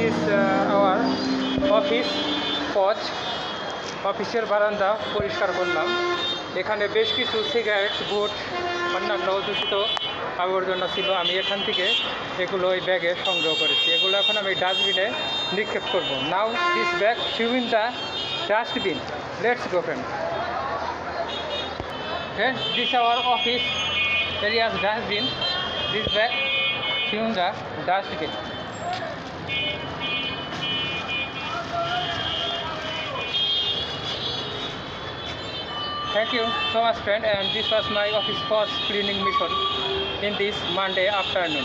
is our office porch. অফিসের বারান্দা পরিষ্কার করলাম। এখানে বেশ কিছু সিগারেট, বুট, অন্যান্য দূষিত আবর্জনা ছিল। আমি এখান থেকে এগুলো ওই ব্যাগে সংগ্রহ করেছি। এগুলো এখন আমি ডাস্টবিনে নিক্ষেপ করব। নাও দিস ব্যাগ ফিউ in the dustbin. Let's go friend. Friends, this is our office area's dustbin. This bag few in the dustbin. Thank you so much, friend, and this was my office porch cleaning mission in this Monday afternoon.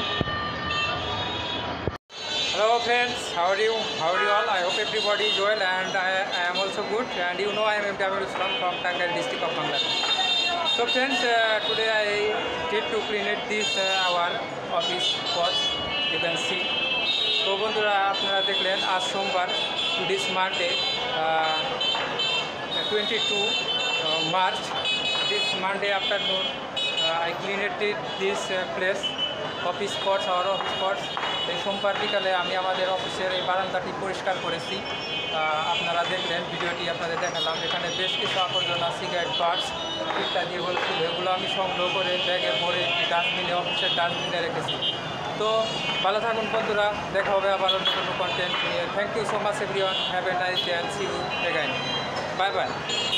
Hello friends, how are you? How are you all? I hope everybody is well, and I am also good. And you know I am Mtamil Islam from Tangal district of Bangladesh. So friends, today I did to clean it this our office porch. You can see. তো বন্ধুরা আপনারা দেখলেন আজ সোমবার, this Monday 22 March. This Monday afternoon I cleaned this place, office porch, our office porch. এই সোমবার বিকালে আমি আমাদের অফিসের এই বারান্দাটি পরিষ্কার করেছি। আপনারা দেখলেন, ভিডিওটি আপনাদের দেখালাম। এখানে বেশ কিছু আবর্জনা, সিগারেট, বার্ডস ইত্যাদি ছিল, এগুলো আমি সংগ্রহ করে ব্যাগে ভরে ডাস্টবিনে, অফিসের ডাস্টবিনে রেখেছি। তো ভালো থাকুন বন্ধুরা, দেখা হবে আবার অন্য কোনো কন্টেন্ট নিয়ে। Thank you so much everyone, have a nice day and see you again. Bye by.